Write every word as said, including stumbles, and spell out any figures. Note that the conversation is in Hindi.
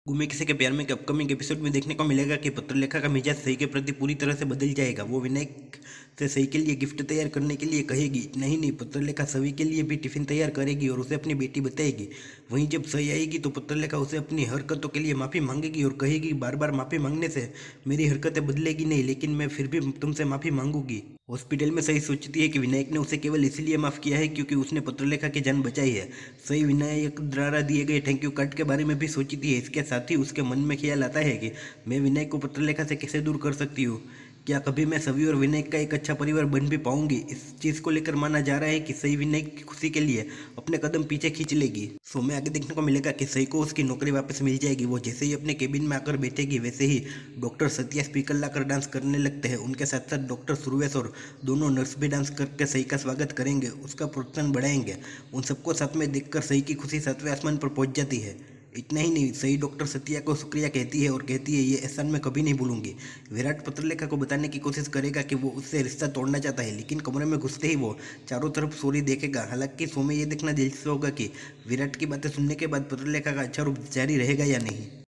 गुमे किसी के प्यार में के अपकमिंग एपिसोड में देखने को मिलेगा कि पत्रलेखा का मिजाज सही के प्रति पूरी तरह से बदल जाएगा। वो विनायक से सही के लिए गिफ्ट तैयार करने के लिए कहेगी। नहीं नहीं, पत्रलेखा सभी के लिए भी टिफिन तैयार करेगी और उसे अपनी बेटी बताएगी। वहीं जब सही आएगी तो पत्रलेखा उसे अपनी हरकतों के लिए माफ़ी मांगेगी और कहेगी बार बार माफ़ी मांगने से मेरी हरकतें बदलेगी नहीं, लेकिन मैं फिर भी तुमसे माफ़ी मांगूंगी। हॉस्पिटल में सही सोचती है कि विनायक ने उसे केवल इसलिए माफ़ किया है क्योंकि उसने पत्रलेखा की जान बचाई है। सही विनायक द्वारा दिए गए थैंक यू कार्ड के बारे में भी सोचती है। इसके साथ ही उसके मन में ख्याल आता है कि मैं विनायक को पत्रलेखा से कैसे दूर कर सकती हूँ। क्या कभी मैं सभी और विनायक का एक अच्छा परिवार बन भी पाऊंगी? इस चीज़ को लेकर माना जा रहा है कि सही विनायक की खुशी के लिए अपने कदम पीछे खींच लेगी। सो में आगे देखने को मिलेगा कि सही को उसकी नौकरी वापस मिल जाएगी। वो जैसे ही अपने केबिन में आकर बैठेगी वैसे ही डॉक्टर सत्या स्पीकर लाकर डांस करने लगते हैं। उनके साथ साथ डॉक्टर सुरवेश और दोनों नर्स भी डांस करके सही का स्वागत करेंगे, उसका प्रोत्साहन बढ़ाएंगे। उन सबको साथ में देखकर सही की खुशी सातवें आसमान पर पहुंच जाती है। इतना ही नहीं, सही डॉक्टर सत्या को शुक्रिया कहती है और कहती है ये एहसान मैं कभी नहीं भूलूंगी। विराट पत्रलेखा को बताने की कोशिश करेगा कि वो उससे रिश्ता तोड़ना चाहता है, लेकिन कमरे में घुसते ही वो चारों तरफ सॉरी देखेगा। हालांकि शो में ये देखना दिलचस्प होगा कि विराट की बातें सुनने के बाद पत्रलेखा का अच्छा रूप जारी रहेगा या नहीं।